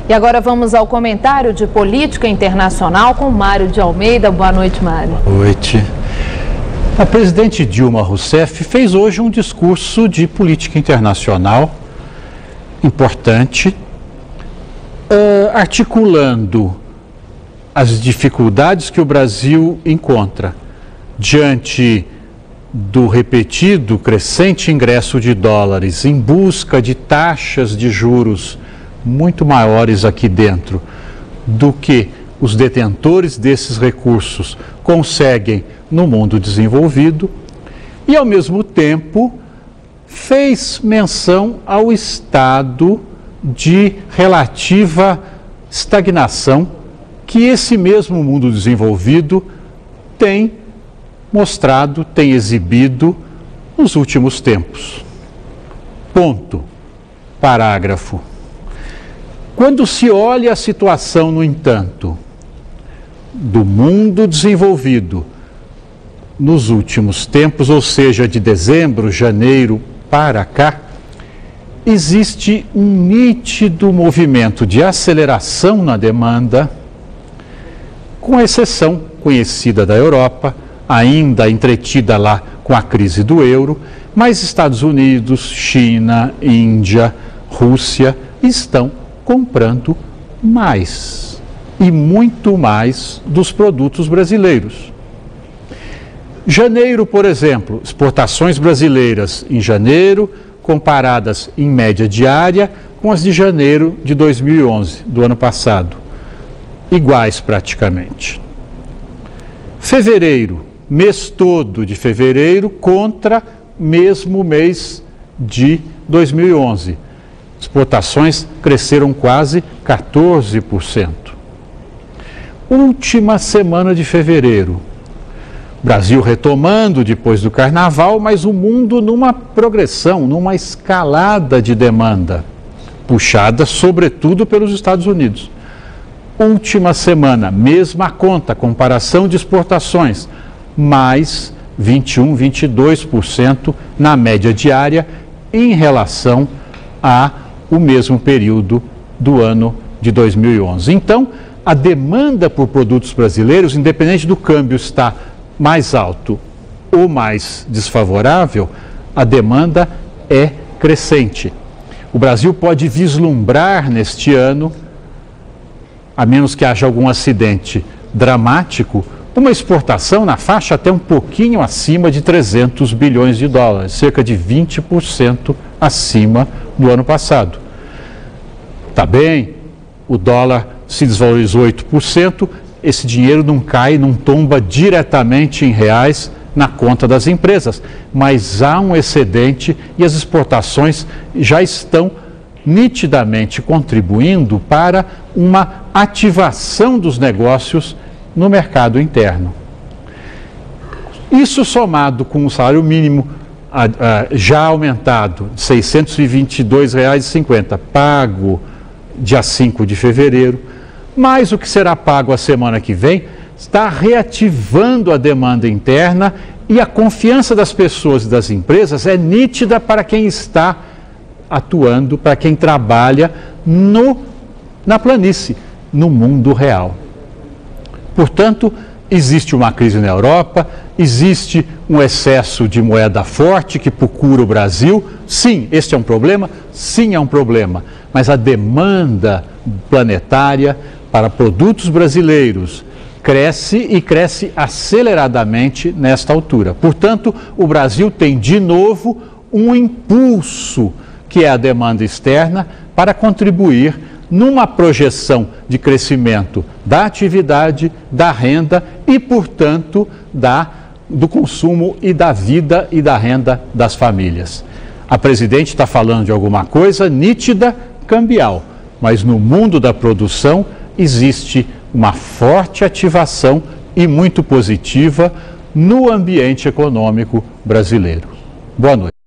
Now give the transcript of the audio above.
E agora vamos ao comentário de política internacional com Mário de Almeida. Boa noite, Mário. Boa noite. A presidente Dilma Rousseff fez hoje um discurso de política internacional importante, articulando as dificuldades que o Brasil encontra diante do repetido crescente ingresso de dólares em busca de taxas de juros muito maiores aqui dentro do que os detentores desses recursos conseguem no mundo desenvolvido, e ao mesmo tempo fez menção ao estado de relativa estagnação que esse mesmo mundo desenvolvido tem mostrado, tem exibido nos últimos tempos. Ponto. Parágrafo. Quando se olha a situação, no entanto, do mundo desenvolvido nos últimos tempos, ou seja, de dezembro, janeiro para cá, existe um nítido movimento de aceleração na demanda, com exceção conhecida da Europa, ainda entretida lá com a crise do euro, mas Estados Unidos, China, Índia, Rússia estão comprando mais e muito mais dos produtos brasileiros. Janeiro, por exemplo, exportações brasileiras em janeiro, comparadas em média diária com as de janeiro de 2011, do ano passado, iguais praticamente. Fevereiro, mês todo de fevereiro contra mesmo mês de 2011. Exportações cresceram quase 14%. Última semana de fevereiro. Brasil retomando depois do carnaval, mas o mundo numa progressão, numa escalada de demanda, puxada sobretudo pelos Estados Unidos. Última semana, mesma conta, comparação de exportações, mais 21, 22% na média diária em relação ao mesmo período do ano de 2011. Então, a demanda por produtos brasileiros, independente do câmbio estar mais alto ou mais desfavorável, a demanda é crescente. O Brasil pode vislumbrar neste ano, a menos que haja algum acidente dramático, uma exportação na faixa até um pouquinho acima de 300 bilhões de dólares, cerca de 20% acima do ano passado. Tá bem, o dólar se desvalorizou 8%, esse dinheiro não cai, não tomba diretamente em reais na conta das empresas, mas há um excedente e as exportações já estão nitidamente contribuindo para uma ativação dos negócios no mercado interno. Isso somado com o salário mínimo já aumentado de R$ 622,50, pago dia 5 de fevereiro, mais o que será pago a semana que vem, está reativando a demanda interna e a confiança das pessoas e das empresas é nítida para quem está atuando, para quem trabalha na planície, no mundo real. Portanto, existe uma crise na Europa, existe um excesso de moeda forte que procura o Brasil. Sim, este é um problema? Sim, é um problema. Mas a demanda planetária para produtos brasileiros cresce e cresce aceleradamente nesta altura. Portanto, o Brasil tem de novo um impulso, que é a demanda externa, para contribuir numa projeção de crescimento da atividade, da renda e, portanto, do consumo e da vida e da renda das famílias. A presidente está falando de alguma coisa nítida, cambial, mas no mundo da produção existe uma forte ativação e muito positiva no ambiente econômico brasileiro. Boa noite.